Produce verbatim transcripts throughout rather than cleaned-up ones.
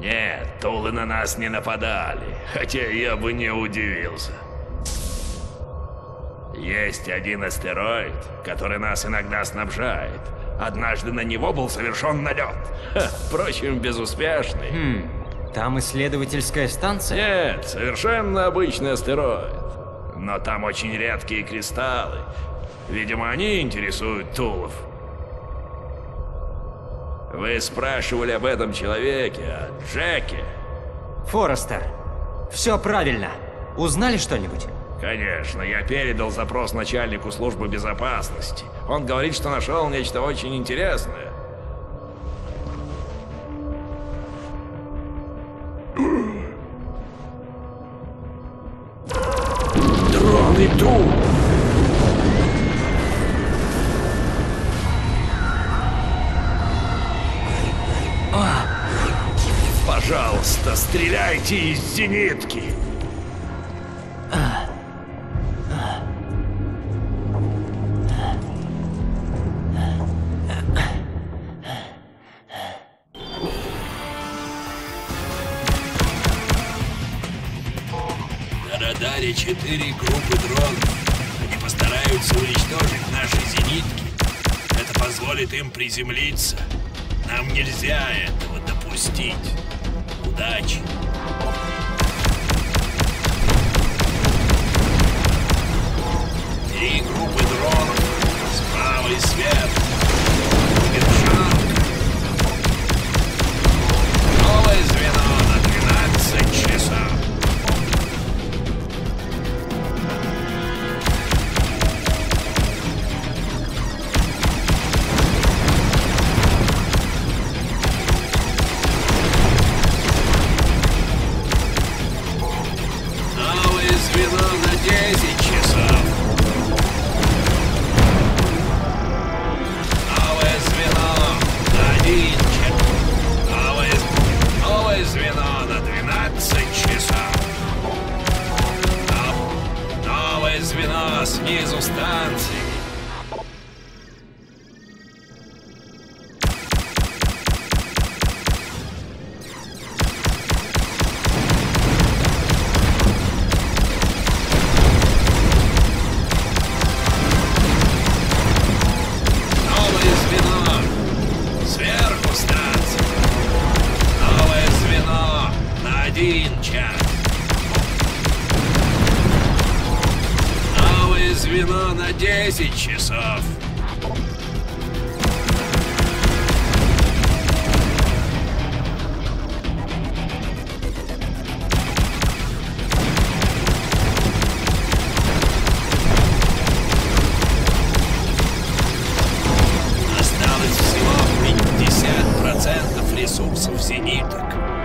Нет, тулы на нас не нападали, хотя я бы не удивился. Есть один астероид, который нас иногда снабжает. Однажды на него был совершен налет. Ха, впрочем, безуспешный. Хм, там исследовательская станция? Нет, совершенно обычный астероид. Но там очень редкие кристаллы. Видимо, они интересуют тулов. Вы спрашивали об этом человеке, о Джеке? Форестер, все правильно. Узнали что-нибудь? Конечно, я передал запрос начальнику службы безопасности. Он говорит, что нашел нечто очень интересное. Дроны тут! Пожалуйста, стреляйте из зенитки! На радаре четыре группы дронов. Они постараются уничтожить наши зенитки. Это позволит им приземлиться. Нам нельзя этого допустить. Удачи! Три группы дронов. Справа и сверху. Будет жарко. Новое звено на двенадцать часов. Звено снизу станции. Новое звено. Сверху станции. Новое звено на один час. Звено на десять часов. Осталось всего пятьдесят процентов ресурсов зениток.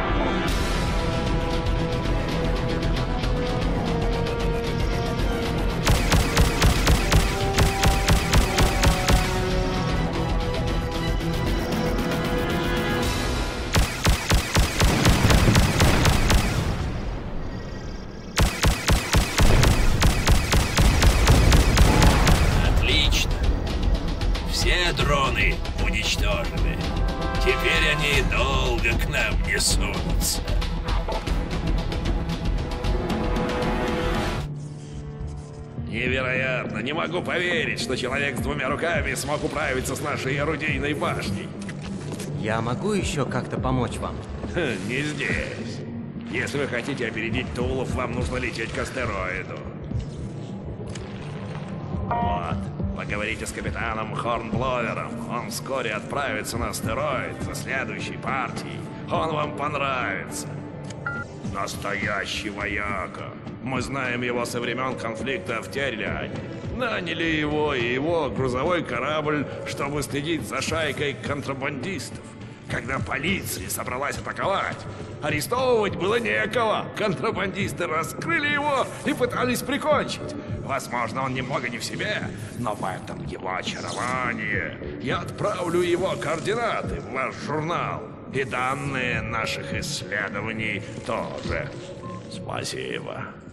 Все дроны уничтожены. Теперь они долго к нам не сунутся. Невероятно! Не могу поверить, что человек с двумя руками смог управиться с нашей орудийной башней. Я могу еще как-то помочь вам? Ха, не здесь. Если вы хотите опередить тулов, вам нужно лететь к астероиду. Вот. Поговорите с капитаном Хорнбловером. Он вскоре отправится на астероид за следующей партией. Он вам понравится. Настоящий вояка. Мы знаем его со времен конфликта в Терляне. Наняли его и его грузовой корабль, чтобы следить за шайкой контрабандистов. Когда полиция собралась атаковать, арестовывать было некого. Контрабандисты раскрыли его и пытались прикончить. Возможно, он немного не в себе, но в этом его очарование. Я отправлю его координаты в ваш журнал. И данные наших исследований тоже. Спасибо.